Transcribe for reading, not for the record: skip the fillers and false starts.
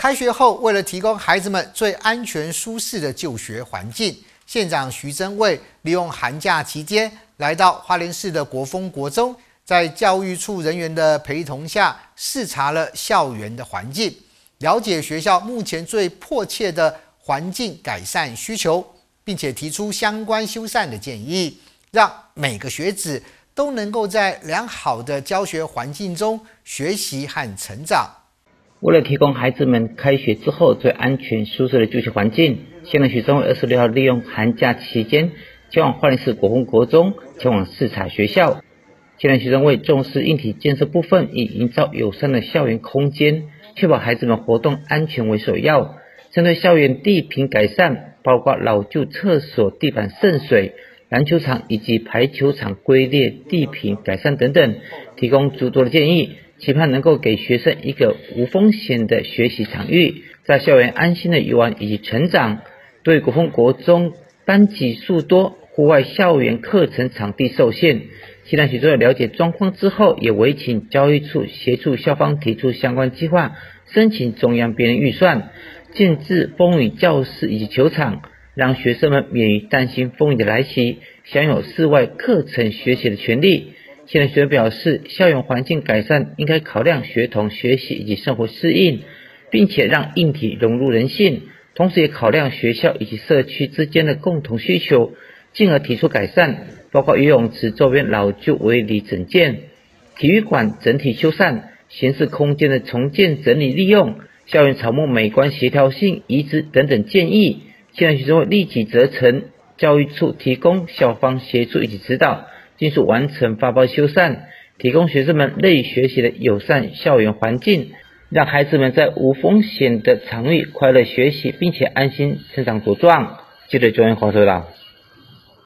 开学后，为了提供孩子们最安全舒适的就学环境，县长徐榛蔚利用寒假期间来到花莲市的国风国中，在教育处人员的陪同下，视察了校园的环境，了解学校目前最迫切的环境改善需求，并且提出相关修缮的建议，让每个学子都能够在良好的教学环境中学习和成长。 为了提供孩子们开学之后最安全舒适的就学环境，县长徐榛蔚26号利用寒假期间前往花莲市国风国中前往视察学校。县长徐榛蔚重视硬体建设部分，以营造友善的校园空间，确保孩子们活动安全为首要。针对校园地坪改善，包括老旧厕所地板渗水、篮球场以及排球场龟裂地坪改善等等，提供诸多的建议，期盼能够给学生一个无风险的学习场域，在校园安心的游玩以及成长。对国风国中班级数多，户外校园课程场地受限，县长徐榛蔚了解状况之后，也委请教育处协助校方提出相关计划，申请中央编列预算，建置风雨教室以及球场，让学生们免于担心风雨的来袭，享有室外课程学习的权利。县长徐榛蔚表示，校园环境改善应该考量学童学习以及生活适应，并且让硬体融入人性，同时也考量学校以及社区之间的共同需求，进而提出改善，包括游泳池周边老旧围篱整建、体育馆整体修缮、闲适空间的重建整理利用、校园草木美观协调性移植等等建议。县长徐榛蔚立即责成教育处提供校方协助以及指导，尽速完成发包修缮，提供学生们乐于学习的友善校园环境，让孩子们在无风险的场域快乐学习，并且安心成长茁壮。记者周元华说道。